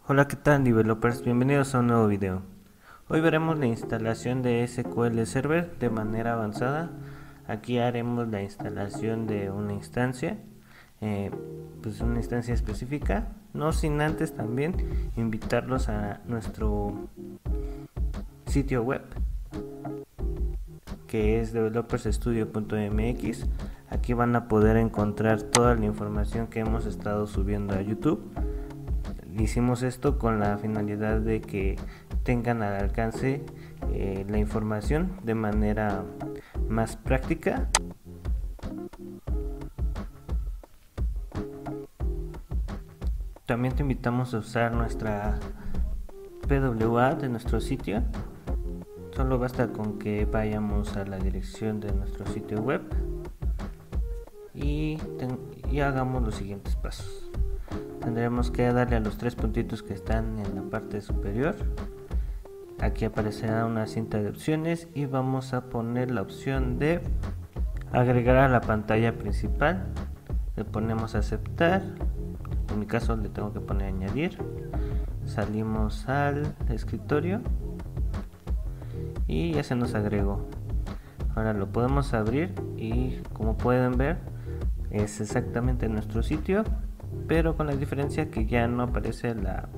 Hola, ¿qué tal developers? Bienvenidos a un nuevo video. Hoy veremos la instalación de SQL Server de manera avanzada. Aquí haremos la instalación de una instancia, pues una instancia específica, no sin antes también invitarlos a nuestro sitio web, que es developerstudio.mx. Aquí van a poder encontrar toda la información que hemos estado subiendo a YouTube. Hicimos esto con la finalidad de que tengan al alcance la información de manera más práctica. También te invitamos a usar nuestra PWA de nuestro sitio. Solo basta con que vayamos a la dirección de nuestro sitio web y hagamos los siguientes pasos. Tendremos que darle a los tres puntitos que están en la parte superior. Aquí aparecerá una cinta de opciones y vamos a poner la opción de agregar a la pantalla principal. Le ponemos aceptar. En mi caso le tengo que poner añadir. Salimos al escritorio y ya se nos agregó. Ahora lo podemos abrir y como pueden ver es exactamente nuestro sitio, pero con la diferencia que ya no aparece la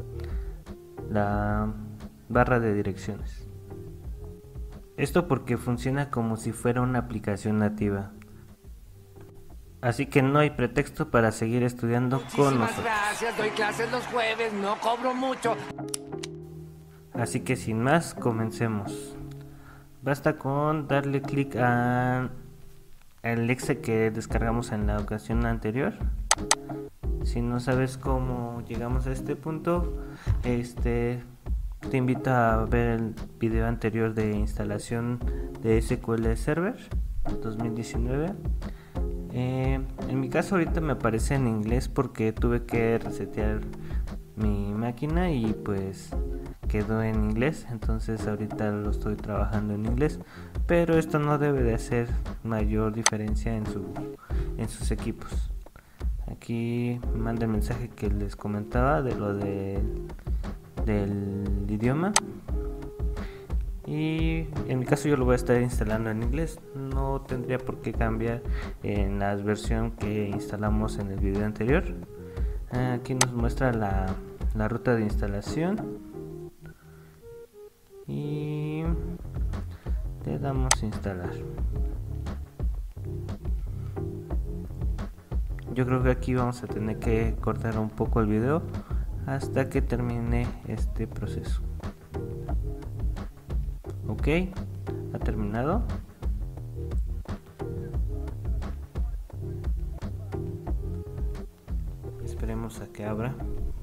barra de direcciones. Esto porque funciona como si fuera una aplicación nativa. Así que no hay pretexto para seguir estudiando con nosotros. Gracias, doy clases los jueves, no cobro mucho. Así que sin más, comencemos. Basta con darle clic al exe que descargamos en la ocasión anterior. Si no sabes cómo llegamos a este punto, te invito a ver el video anterior de instalación de SQL Server 2019. En mi caso ahorita me aparece en inglés porque tuve que resetear mi máquina y pues quedó en inglés, entonces ahorita lo estoy trabajando en inglés, pero esto no debe de hacer mayor diferencia en sus equipos. Aquí me manda el mensaje que les comentaba de lo del idioma, y en mi caso yo lo voy a estar instalando en inglés. No tendría por qué cambiar en la versión que instalamos en el video anterior. Aquí nos muestra la ruta de instalación y le damos a instalar. Yo creo que aquí vamos a tener que cortar un poco el video hasta que termine este proceso. Ok, ha terminado. Esperemos a que abra.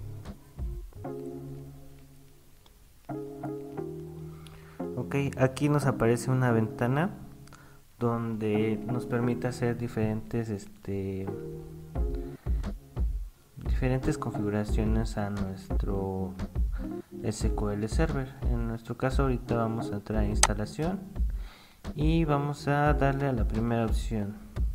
Ok, aquí nos aparece una ventana donde nos permite hacer diferentes configuraciones a nuestro SQL Server. En nuestro caso ahorita vamos a entrar a instalación y vamos a darle a la primera opción.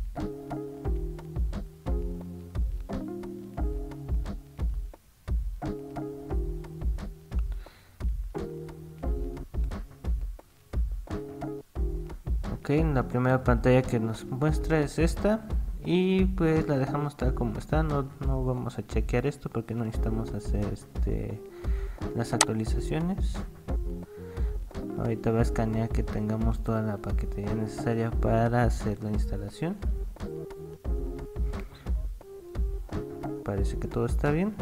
Ok, la primera pantalla que nos muestra es esta y pues la dejamos tal como está. No vamos a chequear esto porque no necesitamos hacer las actualizaciones. Ahorita va a escanear que tengamos toda la paquetería necesaria para hacer la instalación. Parece que todo está bien.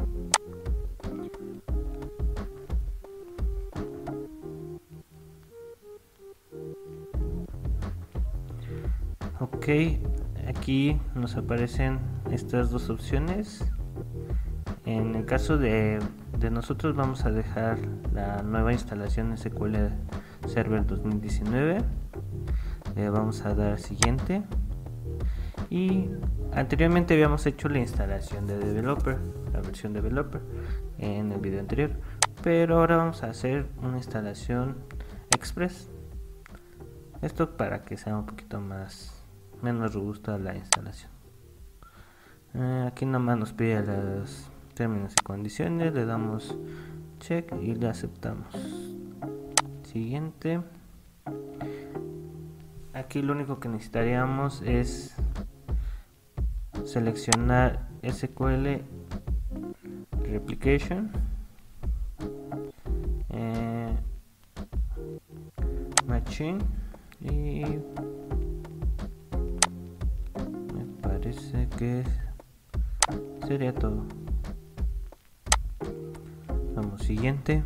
Ok, aquí nos aparecen estas dos opciones. En el caso de nosotros vamos a dejar la nueva instalación SQL Server 2019. Le vamos a dar siguiente. Y anteriormente habíamos hecho la instalación de Developer, la versión Developer, en el video anterior. Pero ahora vamos a hacer una instalación Express. Esto para que sea un poquito menos robusta la instalación. Aquí nomás nos pide los términos y condiciones, le damos check y le aceptamos. Siguiente. Aquí lo único que necesitaríamos es seleccionar SQL Replication, Machine, y me parece que sería todo. Vamos, siguiente.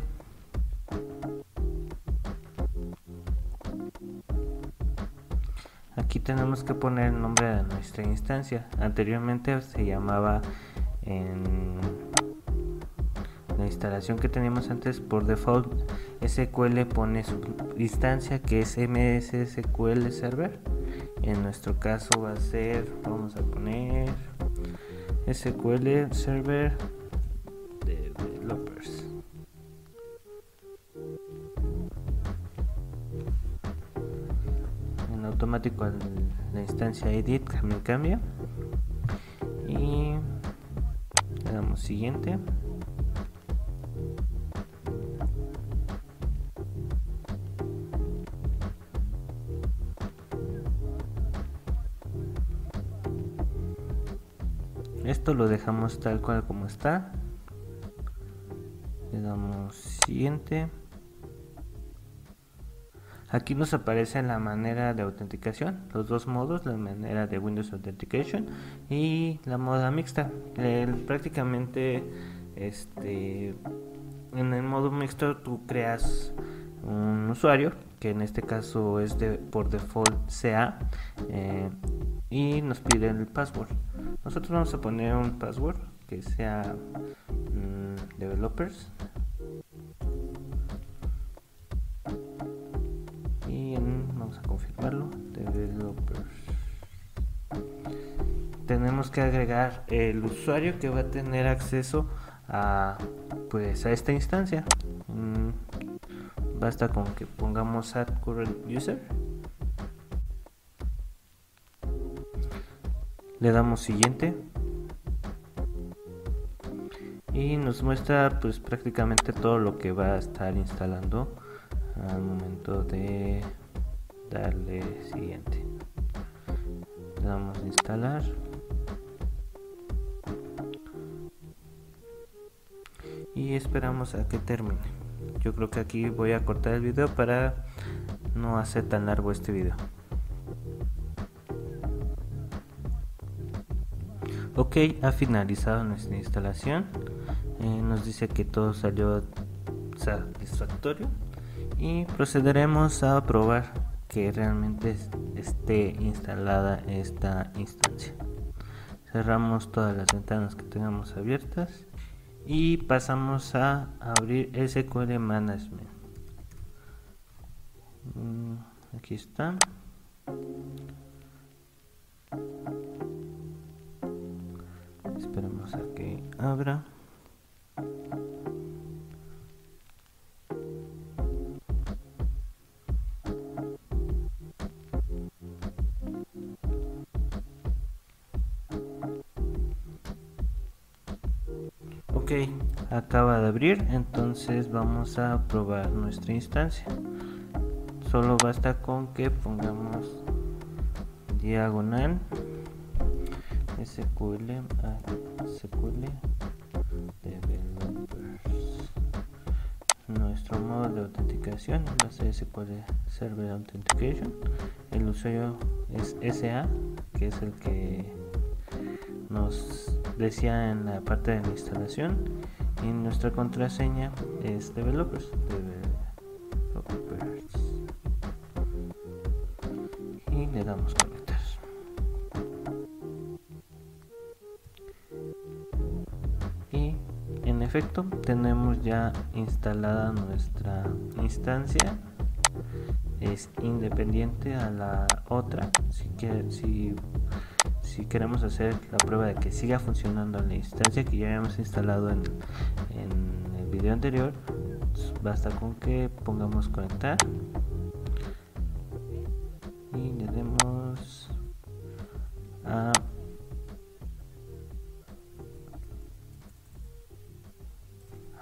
Aquí tenemos que poner el nombre de nuestra instancia. Anteriormente se llamaba, en la instalación que teníamos antes, por default SQL pone su instancia, que es MS SQL Server. En nuestro caso va a ser, vamos a poner SQL Server Developers. En automático la instancia edit también cambia. Y le damos siguiente. Esto lo dejamos tal cual como está. Le damos siguiente. Aquí nos aparece la manera de autenticación, los dos modos, la manera de Windows Authentication y la moda mixta. Prácticamente en el modo mixto tú creas un usuario, que en este caso es por default CA, y nos pide el password. Nosotros vamos a poner un password que sea developers, y vamos a confirmarlo, developers. Tenemos que agregar el usuario que va a tener acceso a esta instancia. Basta con que pongamos add current user, le damos siguiente y nos muestra prácticamente todo lo que va a estar instalando al momento de darle siguiente. Le damos a instalar y esperamos a que termine. Yo creo que aquí voy a cortar el video para no hacer tan largo este video. Ok, ha finalizado nuestra instalación. Nos dice que todo salió satisfactorio y procederemos a probar que realmente esté instalada esta instancia. Cerramos todas las ventanas que tengamos abiertas y pasamos a abrir SQL Management. Aquí está. Esperemos a que abra. Ok, acaba de abrir, entonces vamos a probar nuestra instancia. Solo basta con que pongamos diagonal SQL Developers. Nuestro modo de autenticación va a ser SQL Server Authentication. El usuario es SA, que es el que nos decía en la parte de la instalación, y nuestra contraseña es developers. Y le damos conectar. Y en efecto tenemos ya instalada nuestra instancia. Es independiente a la otra. Si queremos hacer la prueba de que siga funcionando la instancia que ya habíamos instalado en el video anterior, basta con que pongamos conectar y le demos a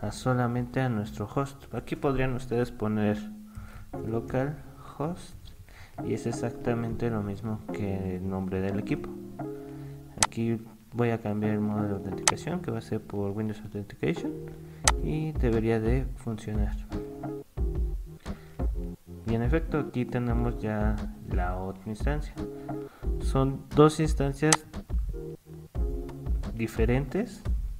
solamente a nuestro host. Aquí podrían ustedes poner localhost y es exactamente lo mismo que el nombre del equipo. Aquí voy a cambiar el modo de autenticación, que va a ser por Windows Authentication, y debería de funcionar. Y en efecto, aquí tenemos ya la otra instancia. Son dos instancias diferentes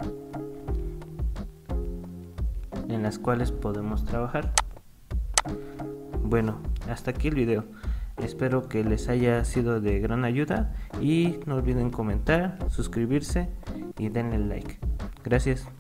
en las cuales podemos trabajar. Bueno, hasta aquí el video. Espero que les haya sido de gran ayuda y no olviden comentar, suscribirse y denle like. Gracias.